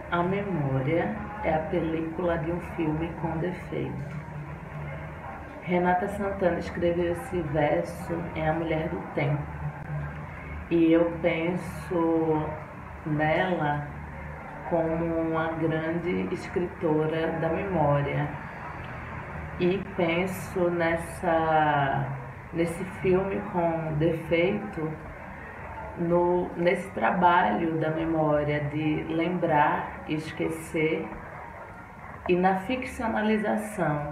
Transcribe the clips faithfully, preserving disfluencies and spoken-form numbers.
A Memória é a película de um filme com defeito. Renata Santana escreveu esse verso em A Mulher do Tempo. E eu penso nela como uma grande escritora da memória. E penso nessa, nesse filme com defeito, no, nesse trabalho da memória de lembrar e esquecer, e na ficcionalização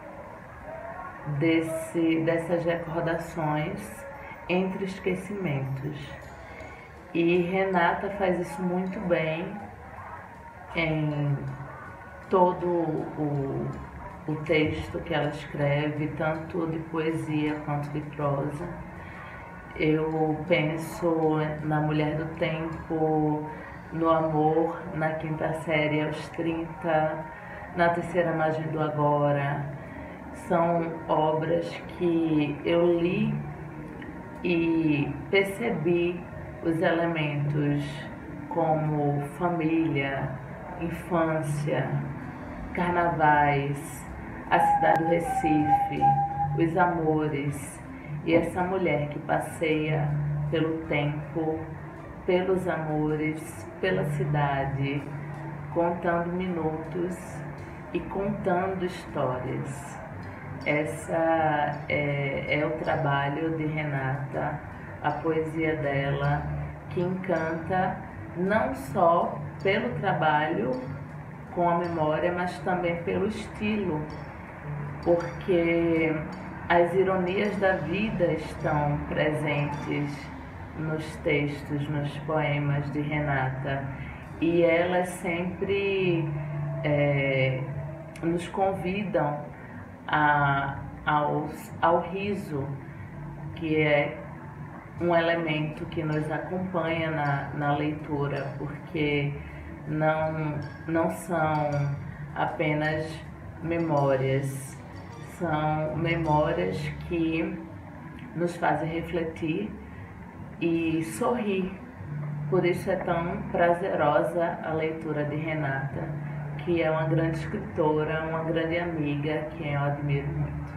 desse, dessas recordações entre esquecimentos. E Renata faz isso muito bem em todo o, o texto que ela escreve, tanto de poesia quanto de prosa. Eu penso na Mulher do Tempo, no Amor, na Quinta Série aos trinta, na Terceira Margem do Agora. São obras que eu li e percebi os elementos como família, infância, carnavais, a cidade do Recife, os amores, e essa mulher que passeia pelo tempo, pelos amores, pela cidade, contando minutos e contando histórias. Essa é, é o trabalho de Renata, a poesia dela, que encanta não só pelo trabalho com a memória, mas também pelo estilo, porque as ironias da vida estão presentes nos textos, nos poemas de Renata, e elas sempre é, nos convidam a, ao, ao riso, que é um elemento que nos acompanha na, na leitura, porque não, não são apenas memórias, são memórias que nos fazem refletir e sorrir. Por isso é tão prazerosa a leitura de Renata, que é uma grande escritora, uma grande amiga, que eu admiro muito.